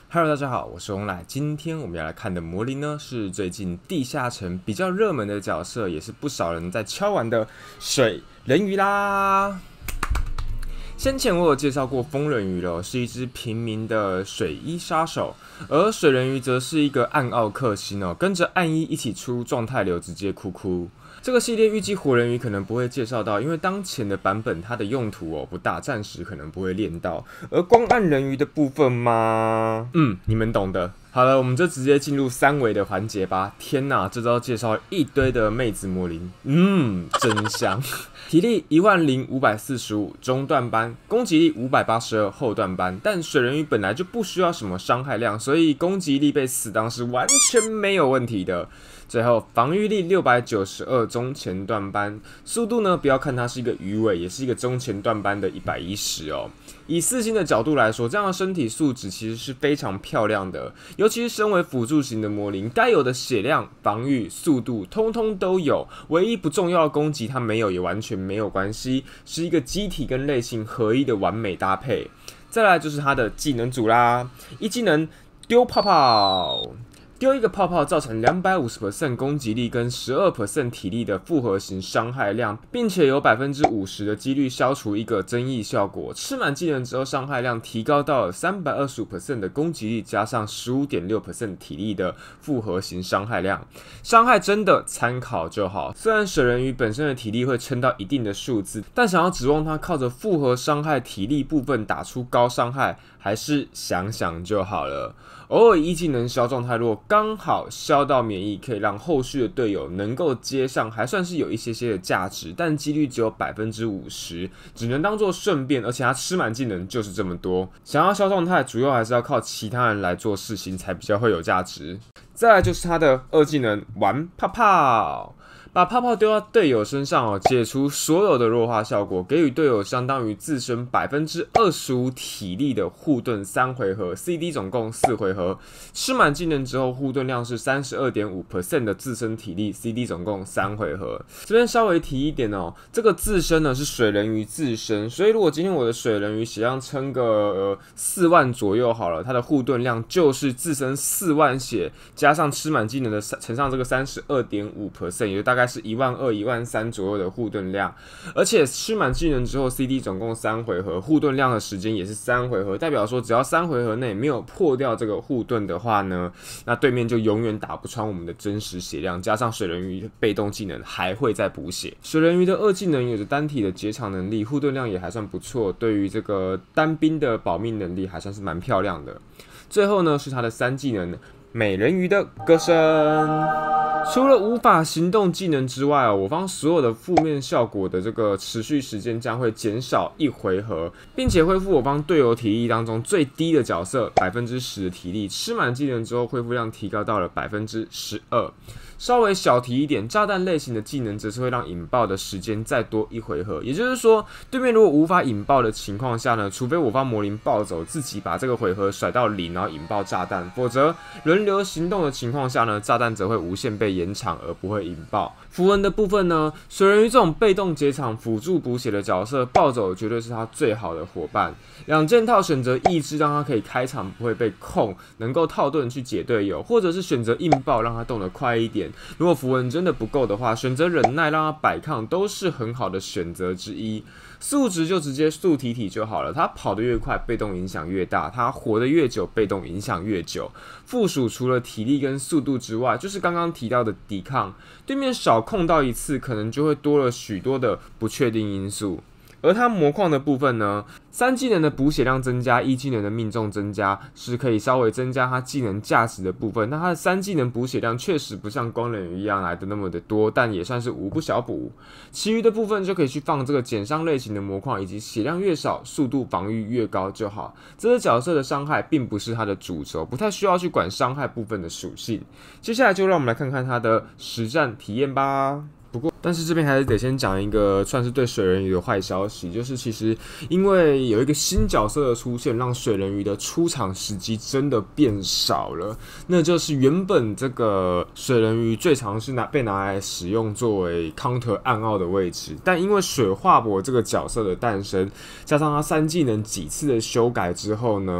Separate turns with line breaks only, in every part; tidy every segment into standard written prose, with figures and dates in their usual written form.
Hello， 大家好，我是红来。今天我们要来看的魔灵呢，是最近地下城比较热门的角色，也是不少人在敲完的水人鱼啦。先前我有介绍过风人鱼了，是一只平民的水衣杀手，而水人鱼则是一个暗奥克星哦，跟着暗一一起出状态流，直接哭哭。这个系列预计火人鱼可能不会介绍到，因为当前的版本它的用途不大，暂时可能不会练到。而光暗人鱼的部分吗？你们懂的。好了，我们就直接进入3维的环节吧。天哪，这招介绍一堆的妹子魔灵，真香。体力10545，中段班；攻击力582，后段班。但水人鱼本来就不需要什么伤害量，所以攻击力被死当是完全没有问题的。最后防御力692，中前段班。速度呢，不要看它是一个鱼尾，也是一个中前段班的110哦。以4星的角度来说，这样的身体素质其实是非常漂亮的，尤其是身为辅助型的魔灵，该有的血量、防御、速度，通通都有。唯一不重要的攻击它没有，也完全没有关系，是一个机体跟类型合一的完美搭配。再来就是它的技能组啦，一技能丢泡泡。丢一个泡泡造成250% 攻击力跟12% 体力的复合型伤害量，并且有50%的几率消除一个增益效果。吃满技能之后，伤害量提高到了325% 的攻击力加上15.6% 体力的复合型伤害量。伤害真的参考就好。虽然水人鱼本身的体力会撑到一定的数字，但想要指望它靠着复合伤害体力部分打出高伤害，还是想想就好了。偶尔一技能消状态弱，刚好消到免疫，可以让后续的队友能够接上，还算是有一些的价值，但几率只有50%，只能当做顺便，而且它吃满技能就是这么多。想要消状态，主要还是要靠其他人来做事情，才比较会有价值。再来就是它的2技能玩泡泡。把泡泡丢到队友身上解除所有的弱化效果，给予队友相当于自身25%体力的护盾3回合 ，CD 总共4回合。吃满技能之后，护盾量是32.5% 的自身体力 ，CD 总共3回合。这边稍微提一点这个自身呢是水人鱼自身，所以如果今天我的水人鱼血量撑个4万左右好了，它的护盾量就是自身4万血加上吃满技能的乘上这个32.5%，也就大概是12000、13000左右的护盾量，而且吃满技能之后 ，CD 总共3回合，护盾量的时间也是3回合，代表说只要3回合内没有破掉这个护盾的话呢，那对面就永远打不穿我们的真实血量，加上水人鱼的被动技能还会再补血。水人鱼的2技能有着单体的解场能力，护盾量也还算不错，对于这个单兵的保命能力还算是蛮漂亮的。最后呢是他的3技能。美人鱼的歌声，除了无法行动技能之外我方所有的负面效果的这个持续时间将会减少1回合，并且恢复我方队友体力当中最低的角色10%的体力，吃满技能之后恢复量提高到了12%。稍微小提一点，炸弹类型的技能则是会让引爆的时间再多1回合，也就是说，对面如果无法引爆的情况下呢，除非我方魔灵暴走，自己把这个回合甩到0，然后引爆炸弹，否则轮流行动的情况下呢，炸弹则会无限被延长而不会引爆。符文的部分呢，水人鱼这种被动解场、辅助补血的角色，暴走绝对是他最好的伙伴。2件套选择意志，让他可以开场不会被控，能够套盾去解队友，或者是选择硬爆，让他动得快一点。如果符文真的不够的话，选择忍耐让他摆抗都是很好的选择之一。速值就直接速体就好了，他跑得越快，被动影响越大；他活得越久，被动影响越久。附属除了体力跟速度之外，就是刚刚提到的抵抗，对面少控到1次，可能就会多了许多的不确定因素。而它魔矿的部分呢，3技能的补血量增加，1技能的命中增加，是可以稍微增加它技能价值的部分。那它的3技能补血量确实不像光人鱼一样来的那么的多，但也算是无不小补。其余的部分就可以去放这个减伤类型的魔矿，以及血量越少，速度防御越高就好。这个角色的伤害并不是它的主轴，不太需要去管伤害部分的属性。接下来就让我们来看看它的实战体验吧。但是这边还是得先讲一个算是对水人鱼的坏消息，就是其实因为有一个新角色的出现，让水人鱼的出场时机真的变少了。那就是原本这个水人鱼最常是被拿来使用作为 counter 暗奥的位置，但因为水化博这个角色的诞生，加上他3技能几次的修改之后呢，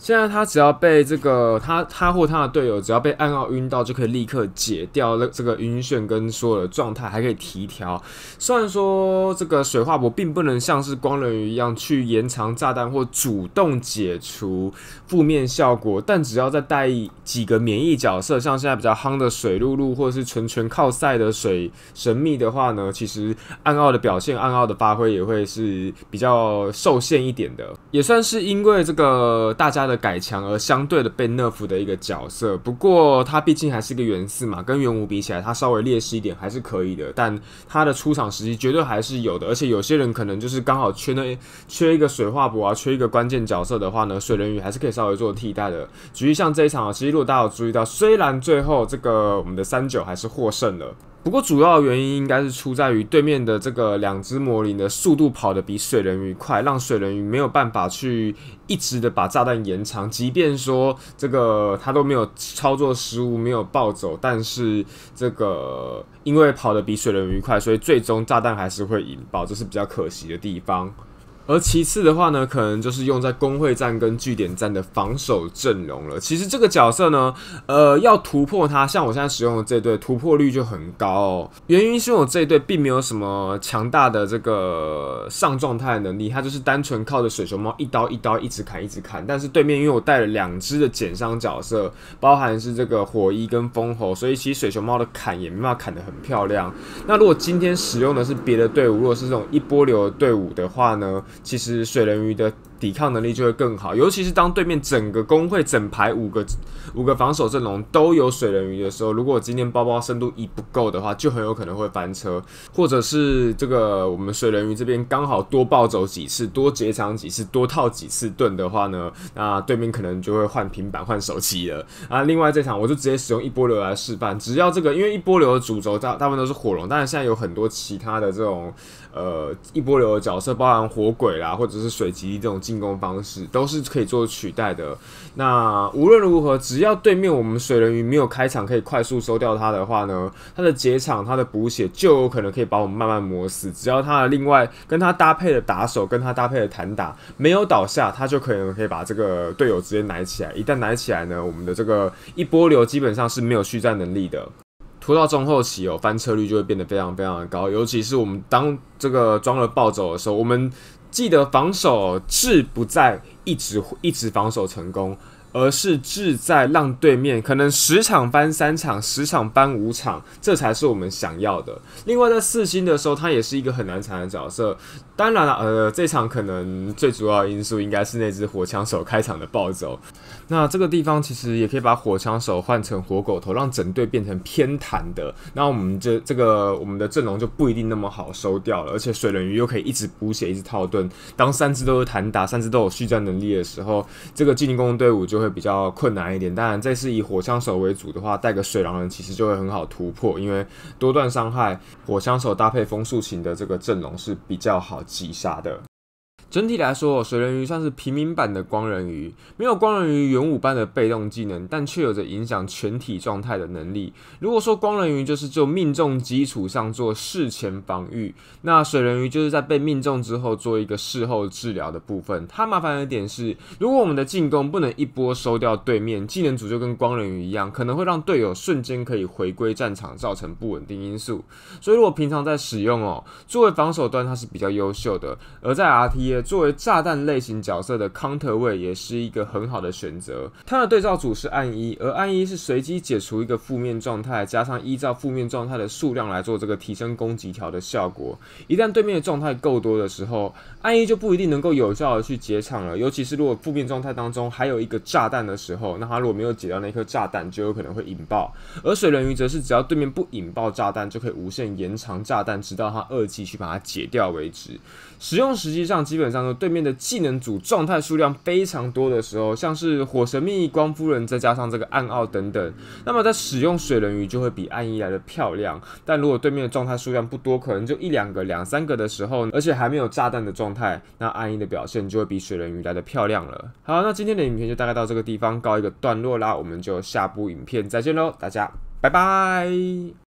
现在他只要被这个他或他的队友只要被暗奥晕到，就可以立刻解掉这个晕眩跟所有的状态，还可以提调。虽然说这个水化博并不能像是光人鱼一样去延长炸弹或主动解除负面效果，但只要再带几个免疫角色，像现在比较夯的水露露或者是纯靠赛的水神秘的话呢，其实暗奥的表现、暗奥的发挥也会是比较受限一点的，也算是因为这个大家的改强而相对的被 nerf 的一个角色。不过他毕竟还是一个元4嘛，跟元5比起来，他稍微劣势一点还是可以的，但他的出场时机绝对还是有的。而且有些人可能就是刚好缺一个水化博啊，缺一个关键角色的话呢，水人鱼还是可以稍微做替代的。举例像这一场啊，其实如果大家有注意到，虽然最后这个我们的39还是获胜了。不过主要的原因应该是出在于对面的这个2只魔灵的速度跑得比水人鱼快，让水人鱼没有办法去一直的把炸弹延长，即便说这个他都没有操作失误，没有暴走，但是这个因为跑得比水人鱼快，所以最终炸弹还是会引爆，这是比较可惜的地方。而其次的话呢，可能就是用在工会战跟据点战的防守阵容了。其实这个角色呢，要突破它，像我现在使用的这队突破率就很高哦。原因是我这一队并没有什么强大的这个上状态的能力，它就是单纯靠着水熊猫一刀一直砍。但是对面因为我带了2只的减伤角色，包含是这个火衣跟风猴，所以其实水熊猫的砍也没办法砍得很漂亮。那如果今天使用的是别的队伍，如果是这种一波流的队伍的话呢？其实水人鱼的抵抗能力就会更好，尤其是当对面整个工会整排五个防守阵容都有水人鱼的时候，如果今天包包深度1不够的话，就很有可能会翻车，或者是这个我们水人鱼这边刚好多暴走几次、多截长几次、多套几次盾的话呢，那对面可能就会换平板、换手机了啊。另外这场我就直接使用一波流来示范，只要这个因为一波流的主轴大部分都是火龙，当然现在有很多其他的这种一波流的角色，包含火鬼啦，或者是水吉这种进攻方式，都是可以做取代的。那无论如何，只要对面我们水人鱼没有开场可以快速收掉它的话呢，它的结场、它的补血就有可能可以把我们慢慢磨死。只要它的另外跟它搭配的打手、跟它搭配的弹打没有倒下，它就可以把这个队友直接奶起来。一旦奶起来呢，我们的这个一波流基本上是没有续战能力的。拖到中后期翻车率就会变得非常非常的高，尤其是我们当这个装了暴走的时候，我们记得防守志不在一直防守成功，而是志在让对面可能10场翻3场，10场翻5场，这才是我们想要的。另外在4星的时候，他也是一个很难缠的角色。当然了，这场可能最主要的因素应该是那只火枪手开场的暴走。那这个地方其实也可以把火枪手换成火狗头，让整队变成偏弹的。那我们我们的阵容就不一定那么好收掉了，而且水人鱼又可以一直补血、一直套盾。当3只都是弹打、3只都有续战能力的时候，这个进攻队伍就会比较困难一点。当然，这是以火枪手为主的话，带个水狼人其实就会很好突破，因为多段伤害，火枪手搭配风速琴的这个阵容是比较好击杀的。整体来说，水人鱼算是平民版的光人鱼，没有光人鱼元5般的被动技能，但却有着影响全体状态的能力。如果说光人鱼就是就命中基础上做事前防御，那水人鱼就是在被命中之后做一个事后治疗的部分。它麻烦的点是，如果我们的进攻不能一波收掉对面，技能组就跟光人鱼一样，可能会让队友瞬间可以回归战场，造成不稳定因素。所以如果平常在使用作为防守端它是比较优秀的，而在 RTA作为炸弹类型角色的 counter 位也是一个很好的选择。它的对照组是暗一，而暗一是随机解除一个负面状态，加上依照负面状态的数量来做这个提升攻击条的效果。一旦对面的状态够多的时候，暗一就不一定能够有效的去解场了。尤其是如果负面状态当中还有一个炸弹的时候，那他如果没有解到那颗炸弹，就有可能会引爆。而水人鱼则是只要对面不引爆炸弹，就可以无限延长炸弹，直到他2级去把它解掉为止。使用实际上基本上对面的技能组状态数量非常多的时候，像是火神秘、光夫人，再加上这个暗奥等等，那么在使用水人鱼就会比暗一来的漂亮。但如果对面的状态数量不多，可能就1、2个、2、3个的时候，而且还没有炸弹的状态，那暗一的表现就会比水人鱼来的漂亮了。好，那今天的影片就大概到这个地方告一个段落啦，我们就下部影片再见喽，大家拜拜。